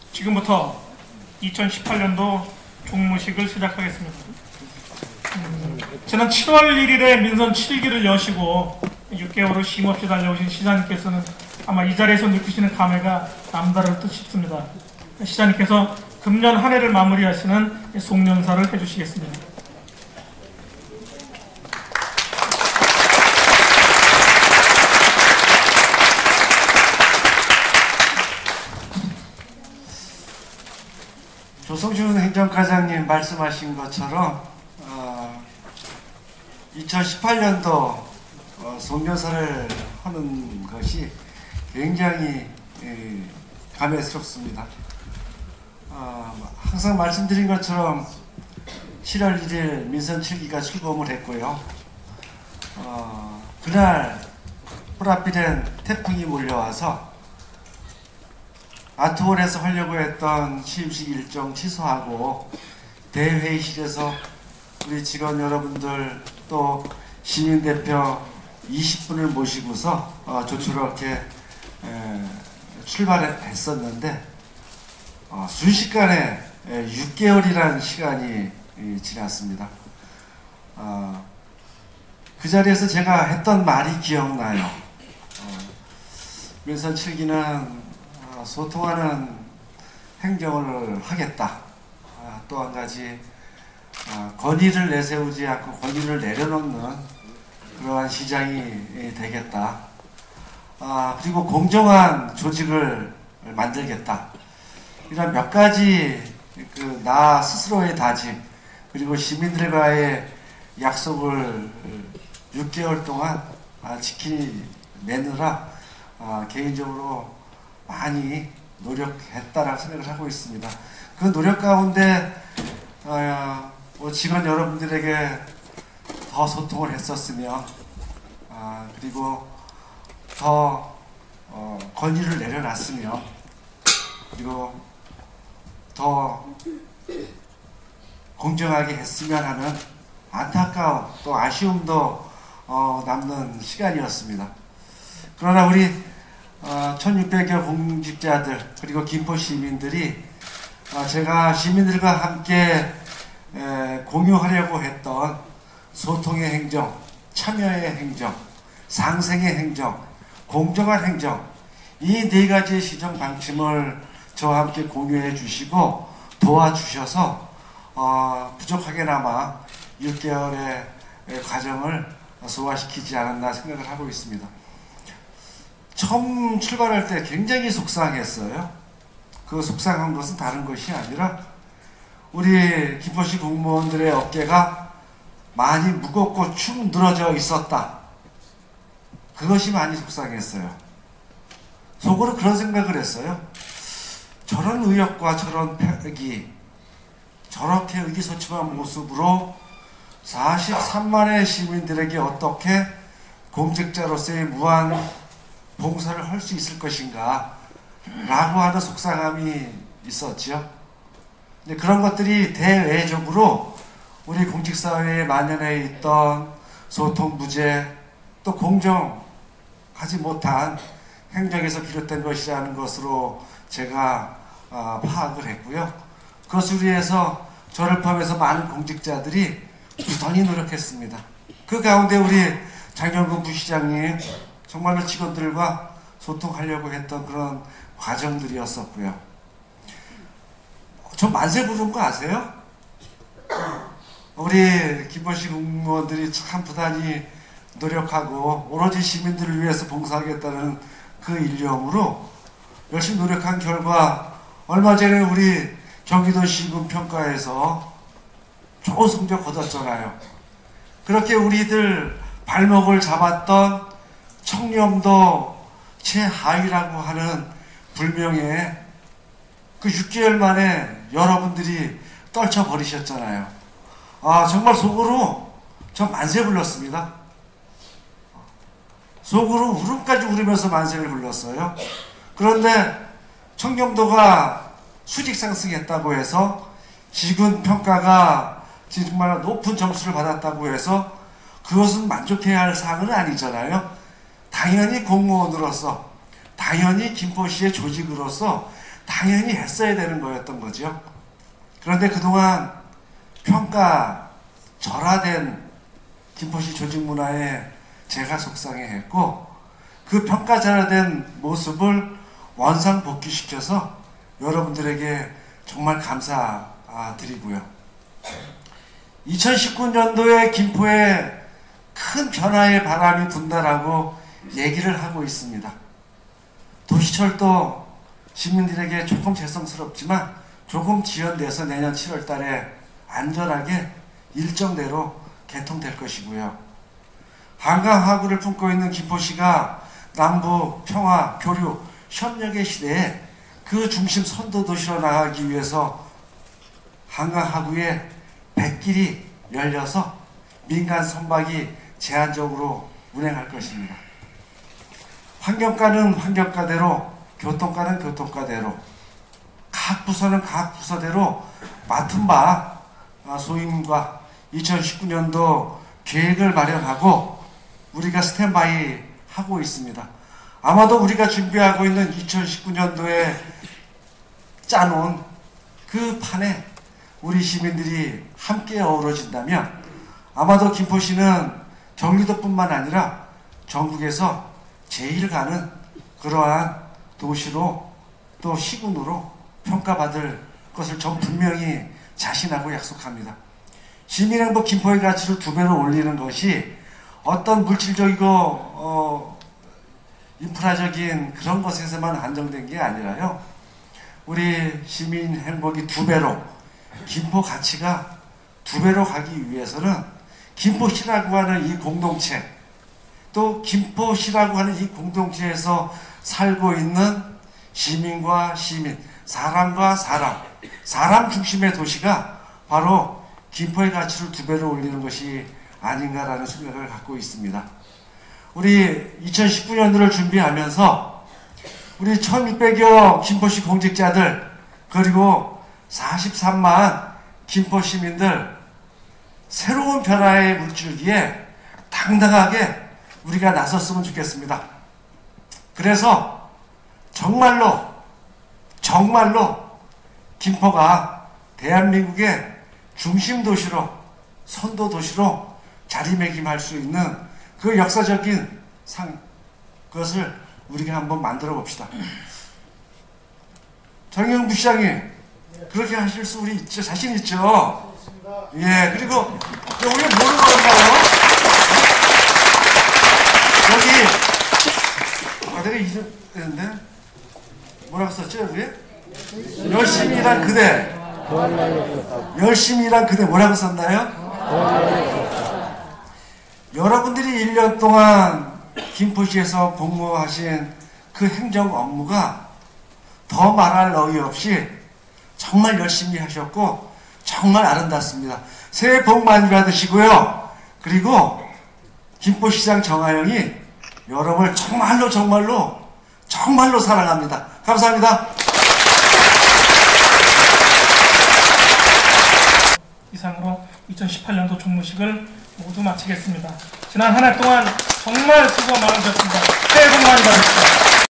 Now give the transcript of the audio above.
지금부터 2018년도 종무식을 시작하겠습니다. 지난 7월 1일에 민선 7기를 여시고 6개월을 쉼없이 달려오신 시장님께서는 아마 이 자리에서 느끼시는 감회가 남다를 듯 싶습니다. 시장님께서 금년 한 해를 마무리하시는 송년사를 해주시겠습니다. 조성준 행정과장님 말씀하신 것처럼 2018년도 송년사를 하는 것이 굉장히 감회스럽습니다. 항상 말씀드린 것처럼 7월 1일 민선 7기가 출범을 했고요. 그날 불합비된 태풍이 몰려와서 아트홀에서 하려고 했던 취임식 일정 취소하고 대회의실에서 우리 직원 여러분들 또 시민대표 20분을 모시고서 조촐하게 출발했었는데 순식간에 6개월이라는 시간이 지났습니다. 그 자리에서 제가 했던 말이 기억나요. 민선 7기는 소통하는 행정을 하겠다. 또 한 가지 권위를 내세우지 않고 권위를 내려놓는 그러한 시장이 되겠다. 그리고 공정한 조직을 만들겠다. 이런 몇 가지 나 스스로의 다짐 그리고 시민들과의 약속을 6개월 동안 지키내느라 개인적으로 많이 노력했다라고 생각을 하고 있습니다. 그 노력 가운데 직원 여러분들에게 더 소통을 했었으면 그리고 더 권위를 내려놨으면 그리고 더 공정하게 했으면 하는 안타까움 또 아쉬움도 남는 시간이었습니다. 그러나 우리 1600여 공직자들 그리고 김포 시민들이 제가 시민들과 함께 공유하려고 했던 소통의 행정, 참여의 행정, 상생의 행정, 공정한 행정 이 네 가지의 시정 방침을 저와 함께 공유해 주시고 도와주셔서 부족하게나마 6개월의 과정을 소화시키지 않았나 생각을 하고 있습니다. 처음 출발할 때 굉장히 속상했어요. 그 속상한 것은 다른 것이 아니라 우리 김포시 공무원들의 어깨가 많이 무겁고 축 늘어져 있었다. 그것이 많이 속상했어요. 속으로 그런 생각을 했어요. 저런 의욕과 저런 패기, 저렇게 의기소침한 모습으로 43만의 시민들에게 어떻게 공직자로서의 무한 봉사를 할 수 있을 것인가 라고 하는 속상함이 있었죠. 근데 그런 것들이 대외적으로 우리 공직사회에 만연해 있던 소통 부재 또 공정하지 못한 행정에서 비롯된 것이라는 것으로 제가 파악을 했고요. 그것을 위해서 저를 포함해서 많은 공직자들이 부단히 노력했습니다. 그 가운데 우리 장영근 부시장님 정말로 직원들과 소통하려고 했던 그런 과정들이었었고요. 저 만세 부른 거 아세요? 우리 김포시 공무원들이 참 부단히 노력하고 오로지 시민들을 위해서 봉사하겠다는 그 일념으로 열심히 노력한 결과 얼마 전에 우리 경기도 시군 평가에서 좋은 성적 거뒀잖아요. 그렇게 우리들 발목을 잡았던 청렴도 최하위라고 하는 불명예 그 6개월 만에 여러분들이 떨쳐버리셨잖아요. 정말 속으로 저 만세 불렀습니다. 속으로 울음까지 울으면서 만세를 불렀어요. 그런데 청렴도가 수직 상승했다고 해서 시군 평가가 정말 높은 점수를 받았다고 해서 그것은 만족해야 할 사항은 아니잖아요. 당연히 공무원으로서 당연히 김포시의 조직으로서 당연히 했어야 되는 거였던 거죠. 그런데 그동안 평가 절하된 김포시 조직 문화에 제가 속상해했고, 그 평가 절하된 모습을 원상복귀시켜서 여러분들에게 정말 감사드리고요. 2019년도에 김포에 큰 변화의 바람이 분다라고 얘기를 하고 있습니다. 도시철도 시민들에게 조금 죄송스럽지만 조금 지연돼서 내년 7월 달에 안전하게 일정대로 개통될 것이고요. 한강하구를 품고 있는 김포시가 남북 평화, 교류, 협력의 시대에 그 중심 선도 도시로 나가기 위해서 한강하구에 100길이 열려서 민간 선박이 제한적으로 운행할 것입니다. 환경과는 환경과대로, 교통과는 교통과대로, 각 부서는 각 부서대로 맡은 바 소임과 2019년도 계획을 마련하고 우리가 스탠바이 하고 있습니다. 아마도 우리가 준비하고 있는 2019년도에 짜놓은 그 판에 우리 시민들이 함께 어우러진다면 아마도 김포시는 경기도뿐만 아니라 전국에서 제일 가는 그러한 도시로 또 시군으로 평가받을 것을 전 분명히 자신하고 약속합니다. 시민행복 김포의 가치를 2배로 올리는 것이 어떤 물질적이고 인프라적인 그런 것에서만 한정된 게 아니라요. 우리 시민 행복이 2배로, 김포 가치가 2배로 가기 위해서는 김포시라고 하는 이 공동체, 또 김포시라고 하는 이 공동체에서 살고 있는 시민과 시민, 사람과 사람, 사람 중심의 도시가 바로 김포의 가치를 2배로 올리는 것이 아닌가라는 생각을 갖고 있습니다. 우리 2019년도를 준비하면서 우리 1600여 김포시 공직자들 그리고 43만 김포 시민들 새로운 변화의 물줄기에 당당하게 우리가 나섰으면 좋겠습니다. 그래서 정말로 김포가 대한민국의 중심 도시로, 선도 도시로 자리매김할 수 있는 그 역사적인 그것을 우리가 한번 만들어 봅시다. 정영부 시장이 그렇게 하실 수 우리 있죠? 자신 있죠? 예, 그리고 우리 뭐를 그런가요? 여기 내가 이름 되는데 뭐라고 썼죠? 우리? 열심히 일한 그대. 열심히 일한 그대 뭐라고 썼나요? 여러분들이 1년 동안 김포시에서 복무하신 그 행정 업무가 더 말할 너위 없이 정말 열심히 하셨고 정말 아름답습니다. 새해 복 많이 받으시고요. 그리고 김포시장 정하영이 여러분을 정말로 사랑합니다. 감사합니다. 이상으로 2018년도 종무식을 모두 마치겠습니다. 지난 한 해 동안 정말 수고 많으셨습니다. 새해 복 많이 받으십시오.